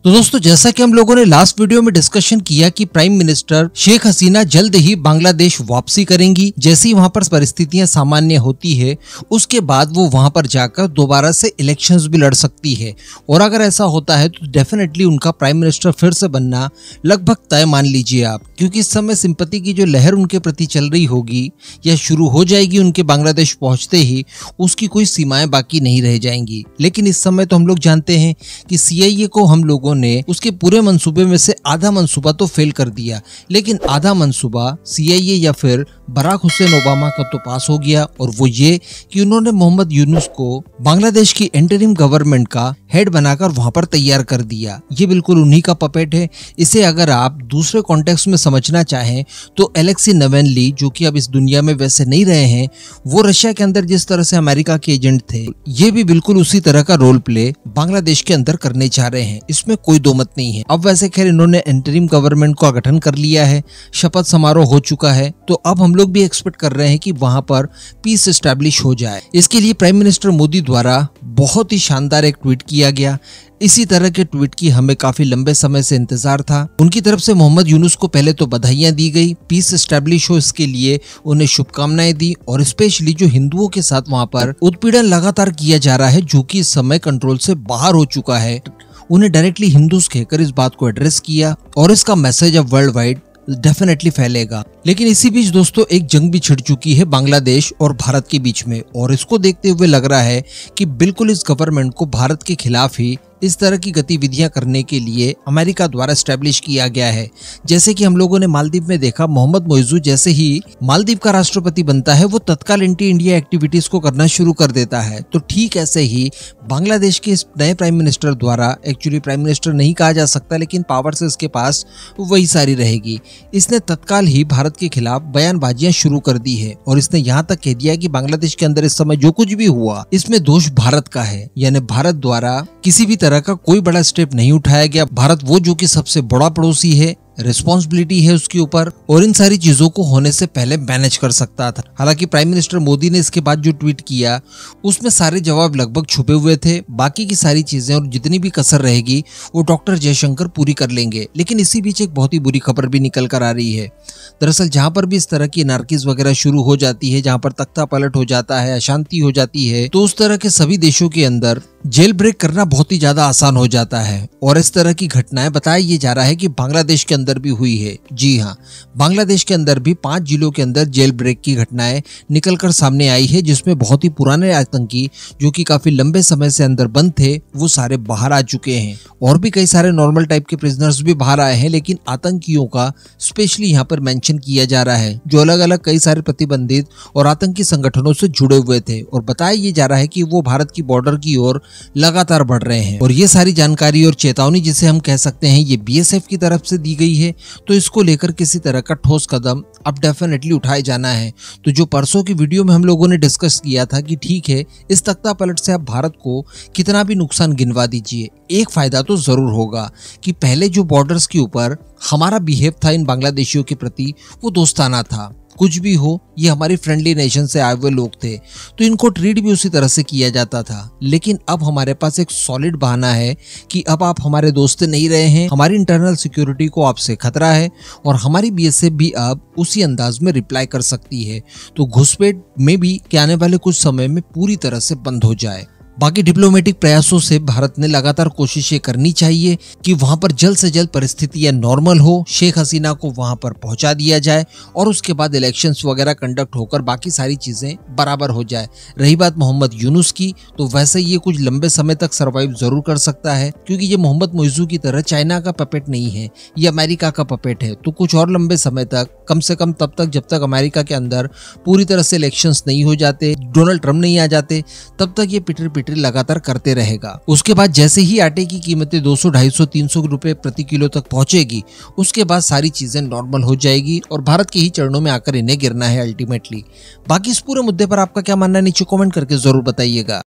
तो दोस्तों, जैसा कि हम लोगों ने लास्ट वीडियो में डिस्कशन किया कि प्राइम मिनिस्टर शेख हसीना जल्द ही बांग्लादेश वापसी करेंगी। जैसे ही वहां पर परिस्थितियां सामान्य होती है उसके बाद वो वहां पर जाकर दोबारा से इलेक्शंस भी लड़ सकती है। और अगर ऐसा होता है तो डेफिनेटली उनका प्राइम मिनिस्टर फिर से बनना लगभग तय मान लीजिए आप, क्योंकि इस समय सिंपैथी की जो लहर उनके प्रति चल रही होगी या शुरू हो जाएगी उनके बांग्लादेश पहुंचते ही, उसकी कोई सीमाएं बाकी नहीं रह जाएंगी। लेकिन इस समय तो हम लोग जानते हैं कि CIA को हम लोगों ने उसके पूरे मंसूबे में से आधा मंसूबा तो फेल कर दिया, लेकिन आधा मंसूबा CIA या फिर बराक हुसैन ओबामा का तो पास हो गया। और वो ये कि उन्होंने मोहम्मद यूनुस को बांग्लादेश की इंटरिम गवर्नमेंट का हेड बनाकर वहां पर तैयार कर दिया। ये बिल्कुल उन्हीं का पपेट है। इसे अगर आप दूसरे कॉन्टेक्स्ट में समझना चाहें तो अलेक्सी नावल्नी, जो कि अब इस दुनिया में वैसे नहीं रहे हैं, वो रशिया के अंदर जिस तरह से अमेरिका के एजेंट थे, ये भी बिल्कुल उसी तरह का रोल प्ले बांग्लादेश के अंदर करने जा रहे हैं। इसमें कोई दो मत नहीं है। अब वैसे खैर इन्होंने इंटरिम गवर्नमेंट का गठन कर लिया है, शपथ समारोह हो चुका है, तो अब हम लोग भी एक्सपेक्ट कर रहे हैं कि वहां पर पीस एस्टैब्लिश हो जाए। इसके लिए प्राइम मिनिस्टर मोदी द्वारा बहुत ही शानदार एक ट्वीट किया गया। इसी तरह के ट्वीट की हमें काफी लंबे समय से इंतजार था। उनकी तरफ से मोहम्मद यूनुस को पहले तो बधाइयां दी गई, पीस एस्टैब्लिश हो इसके लिए उन्हें शुभकामनाएं दी। और स्पेशली जो हिंदुओं के साथ वहां पर उत्पीड़न लगातार किया जा रहा है, जो कि इस समय कंट्रोल से बाहर हो चुका है, उन्हें डायरेक्टली हिंदूज कहकर इस बात को एड्रेस किया। और इसका मैसेज अब वर्ल्ड वाइड डेफिनेटली फैलेगा। लेकिन इसी बीच दोस्तों एक जंग भी छिड़ चुकी है बांग्लादेश और भारत के बीच में, और इसको देखते हुए लग रहा है कि बिल्कुल इस गवर्नमेंट को भारत के खिलाफ ही इस तरह की गतिविधियां करने के लिए अमेरिका द्वारा एस्टैब्लिश किया गया है। जैसे कि हम लोगों ने मालदीव में देखा, मोहम्मद मोइजू जैसे ही मालदीव का राष्ट्रपति बनता है वो तत्काल एंटी इंडिया एक्टिविटीज को करना शुरू कर देता है। तो ठीक ऐसे ही बांग्लादेश के इस नए प्राइम मिनिस्टर द्वारा, एक्चुअली प्राइम मिनिस्टर नहीं कहा जा सकता लेकिन पावर से इसके पास वही सारी रहेगी, इसने तत्काल ही भारत के खिलाफ बयानबाजियां शुरू कर दी है। और इसने यहाँ तक कह दिया कि बांग्लादेश के अंदर इस समय जो कुछ भी हुआ इसमें दोष भारत का है, यानी भारत द्वारा किसी भी तरह का कोई बड़ा स्टेप नहीं उठाया गया। भारत वो जो कि सबसे बड़ा पड़ोसी है, रिस्पॉन्सिबिलिटी है उसके ऊपर, और इन सारी चीजों को होने से पहले मैनेज कर सकता था। हालांकि प्राइम मिनिस्टर मोदी ने इसके बाद जो ट्वीट किया उसमें सारे जवाब लगभग छुपे हुए थे। बाकी की सारी चीजें और जितनी भी कसर रहेगी वो डॉक्टर जयशंकर पूरी कर लेंगे। लेकिन इसी बीच एक बहुत ही बुरी खबर भी निकल कर आ रही है। दरअसल जहां पर भी इस तरह की एनार्कीज वगैरह शुरू हो जाती है, जहां पर तख्ता पलट हो जाता है, अशांति हो जाती है, तो उस तरह के सभी देशों के अंदर जेल ब्रेक करना बहुत ही ज्यादा आसान हो जाता है। और इस तरह की घटनाएं बताया ये जा रहा है कि बांग्लादेश के अंदर भी हुई है। जी हाँ, बांग्लादेश के अंदर भी 5 जिलों के अंदर जेल ब्रेक की घटनाएं निकलकर सामने आई है, जिसमें बहुत ही पुराने आतंकी जो कि काफी लंबे समय से अंदर बंद थे वो सारे बाहर आ चुके हैं। और भी कई सारे नॉर्मल टाइप के प्रिजनर्स भी बाहर आए हैं, लेकिन आतंकियों का स्पेशली यहाँ पर मेंशन किया जा रहा है, जो अलग अलग कई सारे प्रतिबंधित और आतंकी संगठनों से जुड़े हुए थे। और बताया ये जा रहा है कि वो भारत की बॉर्डर की ओर लगातार बढ़ रहे हैं। और ये सारी जानकारी और चेतावनी जिसे हम कह सकते हैं ये BSF की तरफ से दी गई है। तो इसको लेकर किसी तरह का ठोस कदम अब डेफिनेटली उठाए जाना है। तो जो परसों की वीडियो में हम लोगों ने डिस्कस किया था कि ठीक है, इस तख्ता पलट से आप भारत को कितना भी नुकसान गिनवा दीजिए, एक फायदा तो जरूर होगा कि पहले जो बॉर्डर्स के ऊपर हमारा बिहेव था इन बांग्लादेशियों के प्रति वो दोस्ताना था। कुछ भी हो, ये हमारी फ्रेंडली नेशन से आए हुए लोग थे, तो इनको ट्रीट भी उसी तरह से किया जाता था। लेकिन अब हमारे पास एक सॉलिड बहाना है कि अब आप हमारे दोस्त नहीं रहे हैं, हमारी इंटरनल सिक्योरिटी को आपसे खतरा है, और हमारी BSF भी अब उसी अंदाज में रिप्लाई कर सकती है। तो घुसपैठ में भी कि आने वाले कुछ समय में पूरी तरह से बंद हो जाए। बाकी डिप्लोमेटिक प्रयासों से भारत ने लगातार कोशिशें करनी चाहिए कि वहां पर जल्द से जल्द परिस्थितियां नॉर्मल हो, शेख हसीना को वहां पर पहुंचा दिया जाए और उसके बाद इलेक्शंस वगैरह कंडक्ट होकर बाकी सारी चीजें बराबर हो जाए। रही बात मोहम्मद यूनुस की, तो वैसे ये कुछ लंबे समय तक सरवाइव जरूर कर सकता है, क्योंकि ये मोहम्मद मोइजू की तरह चाइना का पपेट नहीं है, ये अमेरिका का पपेट है। तो कुछ और लंबे समय तक, कम से कम तब तक जब तक अमेरिका के अंदर पूरी तरह से इलेक्शंस नहीं हो जाते, डोनाल्ड ट्रंप नहीं आ जाते, तब तक ये पिटर लगातार करते रहेगा। उसके बाद जैसे ही आटे की कीमतें 200, 250, 300 रुपए प्रति किलो तक पहुंचेगी, उसके बाद सारी चीजें नॉर्मल हो जाएगी और भारत के ही चरणों में आकर इन्हें गिरना है अल्टीमेटली। बाकी इस पूरे मुद्दे पर आपका क्या मानना है नीचे कमेंट करके जरूर बताइएगा।